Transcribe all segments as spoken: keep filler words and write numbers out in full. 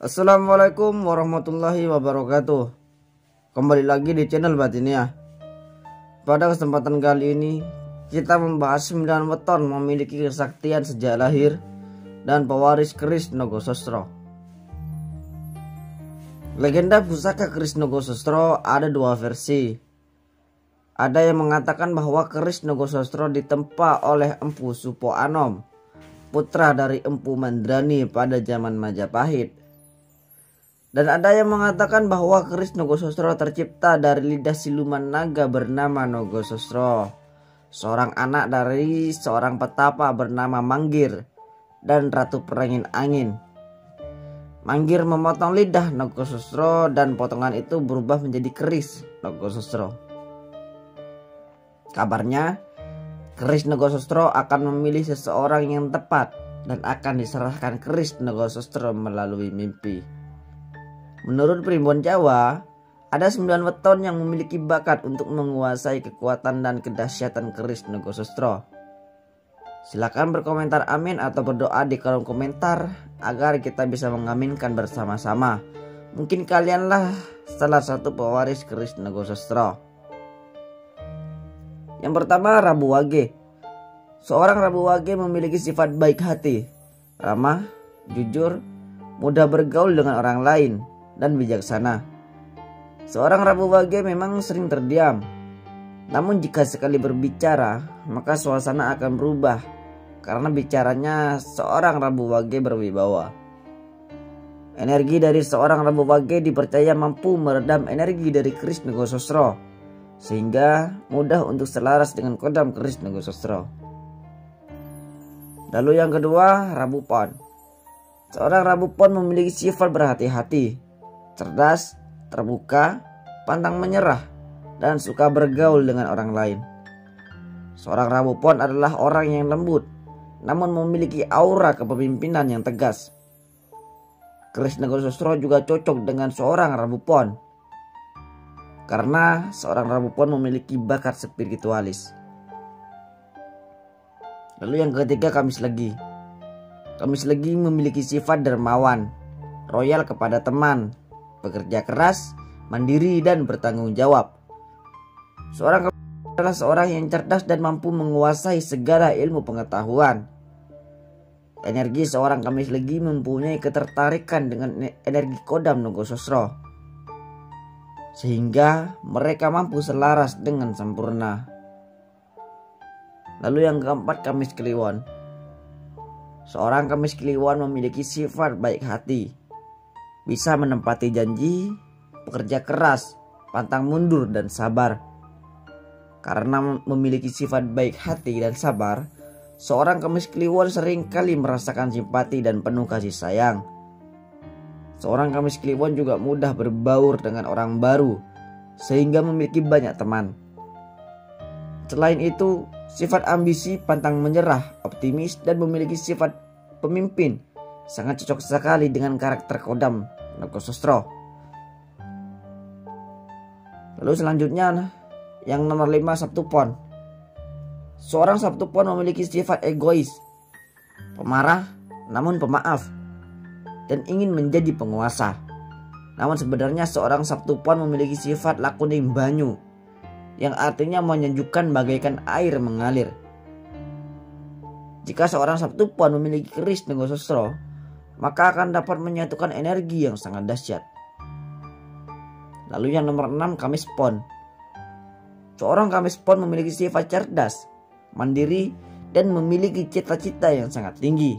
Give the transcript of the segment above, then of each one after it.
Assalamualaikum warahmatullahi wabarakatuh. Kembali lagi di channel Batinia. Pada kesempatan kali ini kita membahas sembilan weton memiliki kesaktian sejak lahir dan pewaris keris Nogosostro. Legenda pusaka keris Nogosostro ada dua versi. Ada yang mengatakan bahwa keris Nogosostro ditempa oleh Empu Supo Anom, putra dari Empu Mandrani pada zaman Majapahit. Dan ada yang mengatakan bahwa keris Nogosostro tercipta dari lidah siluman naga bernama Nogosostro, seorang anak dari seorang petapa bernama Manggir dan Ratu Perangin Angin. Manggir memotong lidah Nogosostro dan potongan itu berubah menjadi keris Nogosostro. Kabarnya, keris Nogosostro akan memilih seseorang yang tepat dan akan diserahkan keris Nogosostro melalui mimpi. Menurut Primbon Jawa, ada sembilan weton yang memiliki bakat untuk menguasai kekuatan dan kedahsyatan keris Nogosostro. Silakan berkomentar amin atau berdoa di kolom komentar agar kita bisa mengaminkan bersama-sama. Mungkin kalianlah salah satu pewaris keris Nogosostro. Yang pertama, Rabu Wage. Seorang Rabu Wage memiliki sifat baik hati, ramah, jujur, mudah bergaul dengan orang lain, dan bijaksana. Seorang Rabu Wage memang sering terdiam, namun jika sekali berbicara maka suasana akan berubah karena bicaranya seorang Rabu Wage berwibawa. Energi dari seorang Rabu Wage dipercaya mampu meredam energi dari keris Nogosostro, sehingga mudah untuk selaras dengan kodam keris Nogosostro. Lalu yang kedua, Rabu Pon. Seorang Rabu Pon memiliki sifat berhati-hati, cerdas, terbuka, pantang menyerah, dan suka bergaul dengan orang lain. Seorang Rabu Pon adalah orang yang lembut, namun memiliki aura kepemimpinan yang tegas. Keris Nogosostro juga cocok dengan seorang Rabu Pon, karena seorang Rabu Pon memiliki bakat spiritualis. Lalu yang ketiga, Kamis Legi. Kamis Legi memiliki sifat dermawan, royal kepada teman, bekerja keras, mandiri, dan bertanggung jawab. Seorang Kamis adalah seorang yang cerdas dan mampu menguasai segala ilmu pengetahuan. Energi seorang Kamis Legi mempunyai ketertarikan dengan energi kodam Nogosostro, sehingga mereka mampu selaras dengan sempurna. Lalu yang keempat, Kamis Kliwon. Seorang Kamis Kliwon memiliki sifat baik hati, bisa menempati janji, bekerja keras, pantang mundur, dan sabar. Karena memiliki sifat baik hati dan sabar, seorang Kamis Kliwon seringkali merasakan simpati dan penuh kasih sayang. Seorang Kamis Kliwon juga mudah berbaur dengan orang baru, sehingga memiliki banyak teman. Selain itu, sifat ambisi, pantang menyerah, optimis, dan memiliki sifat pemimpin sangat cocok sekali dengan karakter kodam Nogosostro. Lalu selanjutnya yang nomor lima, Sabtu Pon. Seorang Sabtu Pon memiliki sifat egois, pemarah, namun pemaaf, dan ingin menjadi penguasa. Namun sebenarnya seorang Sabtu Pon memiliki sifat lakuning banyu, yang artinya menyejukkan bagaikan air mengalir. Jika seorang Sabtu Pon memiliki keris Nogosostro, maka akan dapat menyatukan energi yang sangat dahsyat. Lalu yang nomor enam, Kamis Pon. Seorang Kamis Pon memiliki sifat cerdas, mandiri, dan memiliki cita-cita yang sangat tinggi.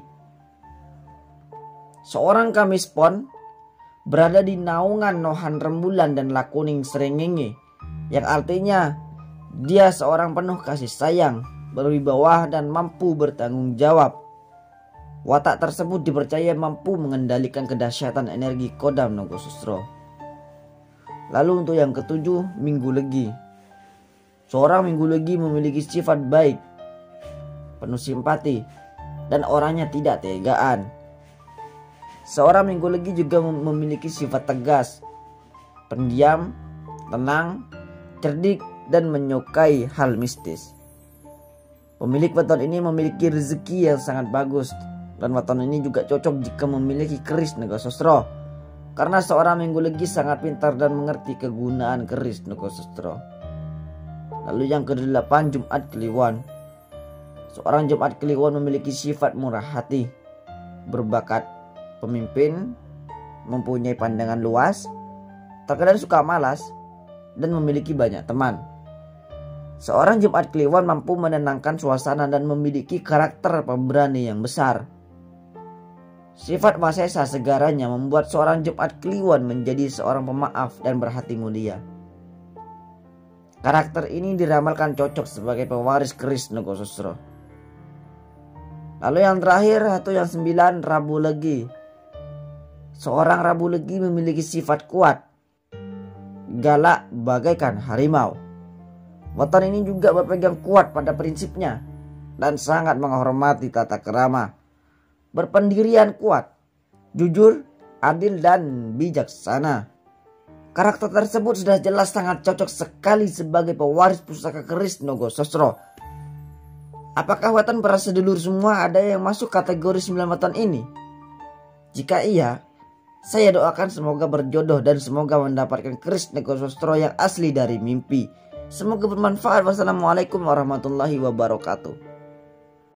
Seorang Kamis Pon berada di naungan Nohan Rembulan dan Lakuning Srengenge, yang artinya dia seorang penuh kasih sayang, berwibawa, dan mampu bertanggung jawab. Watak tersebut dipercaya mampu mengendalikan kedahsyatan energi kodam Nogosostro. Lalu untuk yang ketujuh, Minggu Legi. Seorang Minggu Legi memiliki sifat baik, penuh simpati, dan orangnya tidak tegaan. Seorang Minggu Legi juga memiliki sifat tegas, pendiam, tenang, cerdik, dan menyukai hal mistis. Pemilik weton ini memiliki rezeki yang sangat bagus, dan weton ini juga cocok jika memiliki keris Nogosostro, karena seorang Minggu Legi sangat pintar dan mengerti kegunaan keris Nogo Sastro. Lalu yang kedelapan, Jumat Kliwon. Seorang Jumat Kliwon memiliki sifat murah hati, berbakat pemimpin, mempunyai pandangan luas, terkadang suka malas, dan memiliki banyak teman. Seorang Jumat Kliwon mampu menenangkan suasana dan memiliki karakter pemberani yang besar. Sifat wasesa segaranya membuat seorang Jumat Kliwon menjadi seorang pemaaf dan berhati mulia. Karakter ini diramalkan cocok sebagai pewaris keris Nogo Sastro. Lalu yang terakhir atau yang sembilan, Rabu Legi. Seorang Rabu Legi memiliki sifat kuat, galak bagaikan harimau. Weton ini juga berpegang kuat pada prinsipnya dan sangat menghormati tata kerama, berpendirian kuat, jujur, adil, dan bijaksana. Karakter tersebut sudah jelas sangat cocok sekali sebagai pewaris pusaka keris Nogo Sastro. Apakah weton para sedulur semua ada yang masuk kategori sembilan weton ini? Jika iya, saya doakan semoga berjodoh dan semoga mendapatkan keris Nogo Sastro yang asli dari mimpi. Semoga bermanfaat. Wassalamualaikum warahmatullahi wabarakatuh.